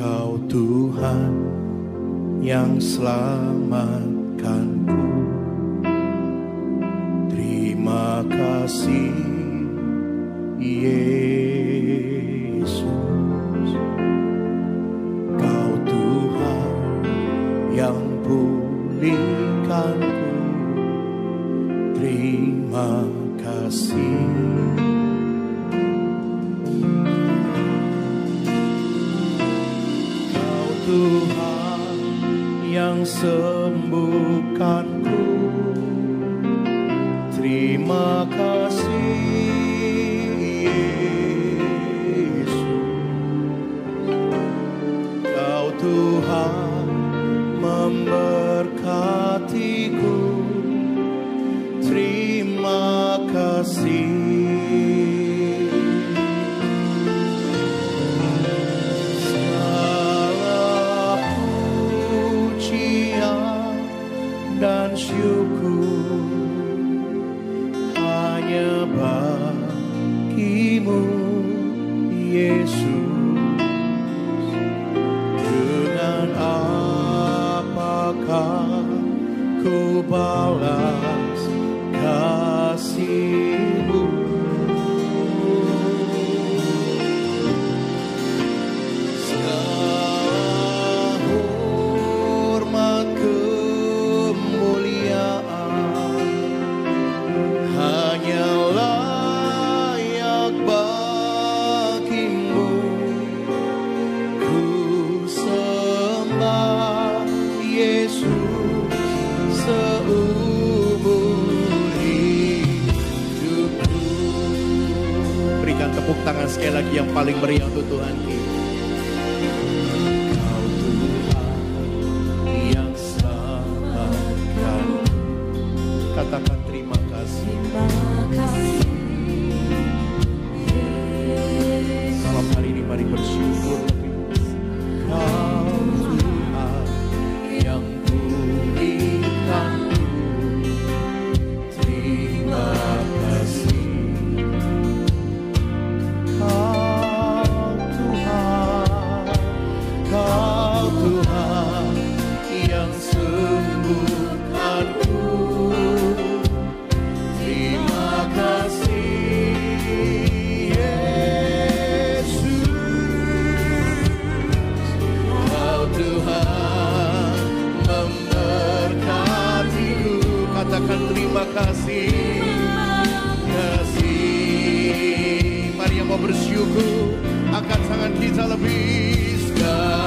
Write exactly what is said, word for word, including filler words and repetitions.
Kau Tuhan yang selamatkanku. Terima kasih Yesus. Kau Tuhan yang pulihkanku. Terima kasih. Kau Tuhan yang sembuhkanku. Terima kasih Yesus. Kau Tuhan memberkatiku. Terima kasih. Segala pujian dan syukur hanya bagimu Yesus. Dengan apakah ku balas kasih-Mu? Segala hormat kemuliaan hanya layak bagimu. Ku sembah Yesus seumur hidupku. Berikan tepuk tangan sekali lagi yang paling meriah untuk Tuhan kita. Kau Tuhan yang selamatkan. Katakan terima kasih. Malam hari ini mari bersyukur. Kau Tuhan yang pulihkanku. Terima kasih. Kau Tuhan, Kau Tuhan yang sembuhkanku. Terima kasih Yesus. Kau Tuhan memberkatiku. Katakan terima kasih. Kasih. Mari yang mau bersyukur, angkat tangan kita lebih sekali.